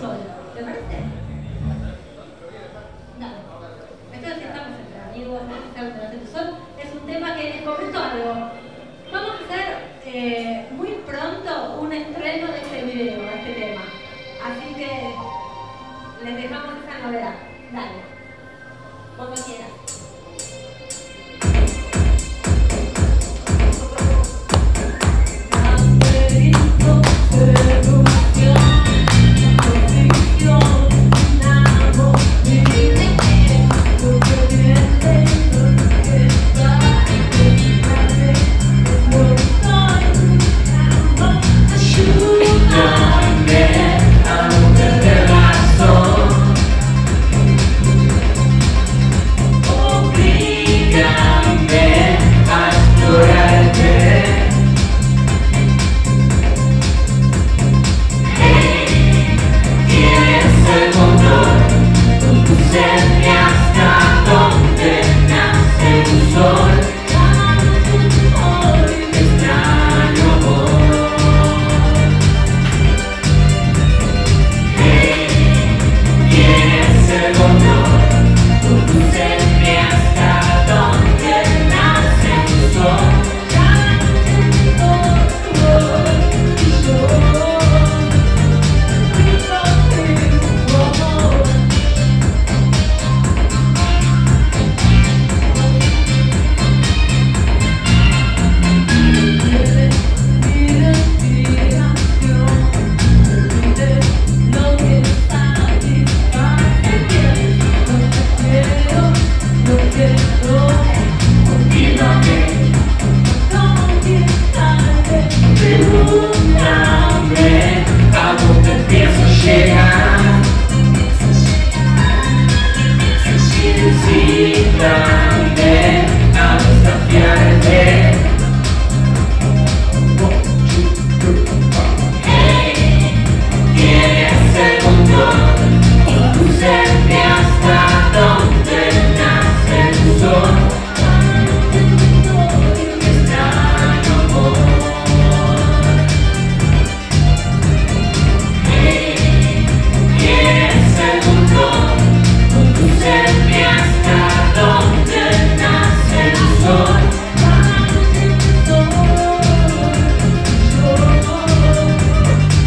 sol. ¿Te parece? Dale. Entonces estamos entre amigos, ¿no? Tu sol es un tema que les comento algo. Vamos a hacer muy pronto un estreno de este video, de este tema. Así que les dejamos esa novedad. Dale. Cuando quieras.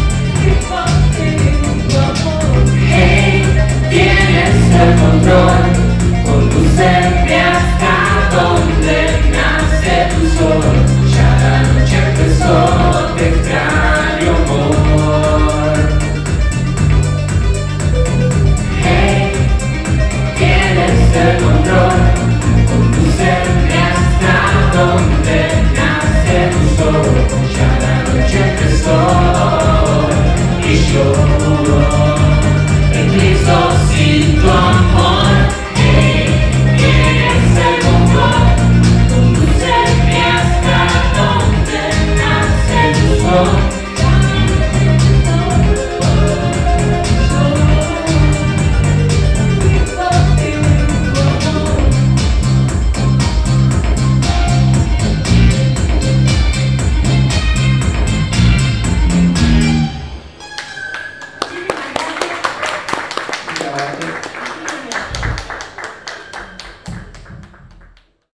Control.